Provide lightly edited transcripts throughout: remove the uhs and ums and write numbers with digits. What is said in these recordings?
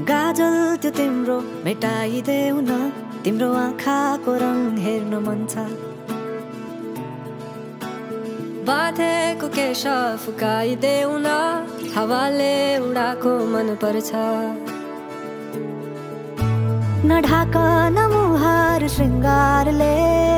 गाजल त्यो तिम्रो मेटाइदेऊ न, तिम्रो आँखाको रङ हेर्न मन छ। बाँधेको केश फुकाइदेऊ न, हावाले उडाको मन पर्छ। नढाक न मुहार श्रृङ्गारले,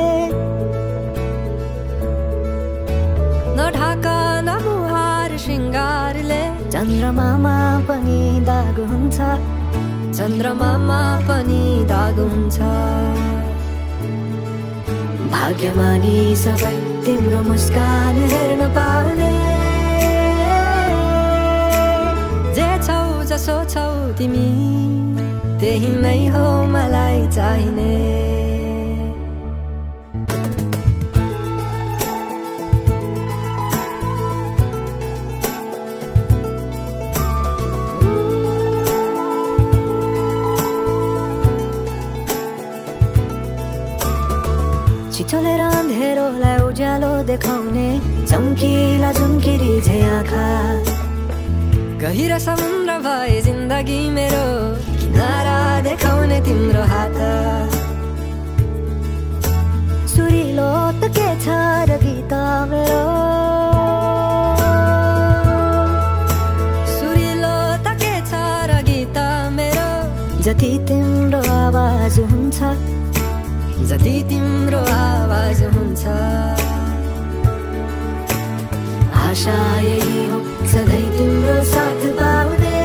नढाक न मुहार श्रृङ्गारले, चन्द्रमामा पनि दाग हुन्छ, चन्द्रमामा पनि दाग हुन्छ। भाग्यमानी सबै तिम्रो मुस्कान हेर्न पाउने, जे छौ जसो छौ तिमी त्यही नै हो मलाई चाहिने। छिचोलेर अँधेरोलाई उज्यालो देखाउने, चम्किला झुम्किरी झै आँखा। गहिरो समुद्र भए जिन्दगी मेरो, किनारा देखाउने तिम्रो हात। सुरिलो त के छ र गीत मेरो, सुरिलो त के छ र गीत मेरो, जति तिम्रो आवाज हुन्छ, जति तिम्रो आवाज हुन्छ। आशा यही हो सधैँ तिम्रो साथ पाउने,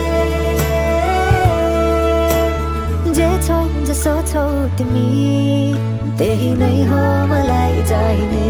जे छौ जसो छौ तिमी त्यही नै हो मलाई चाहिने।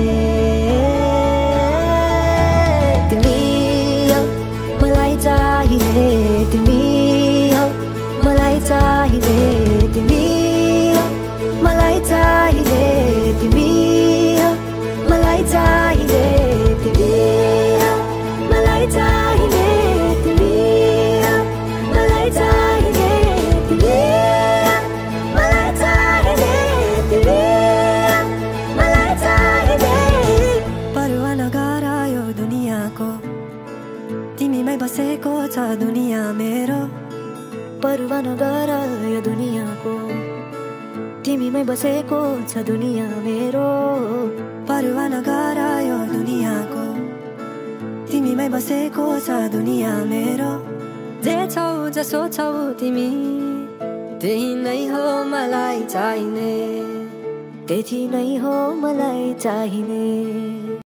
तिमी हो मलाई चाहिने, तिमी हो मलाई चाहिने, तिमी हो मलाई चाहिने, तिमी हो मलाई चाहिने, तिमी हो मलाई चाहिने, तिमी हो मलाई चाहिने, तिमी हो मलाई चाहिने, तिमी हो मलाई चाहिने। परवाह नगर यो दुनियाँको, तिमीमै बसेको छ दुनियाँ मेरो। परवाह नगर यो दुनियाँको, तिमीमै बसेको छ दुनियाँ मेरो। परवाह नगर यो दुनियाँको, तिमीमै बसेको छ दुनियाँ मेरो। जे छौ जसो छौ तिमी त्यही नै हो मलाई चाहिने, त्यही नै हो मलाई चाहिने।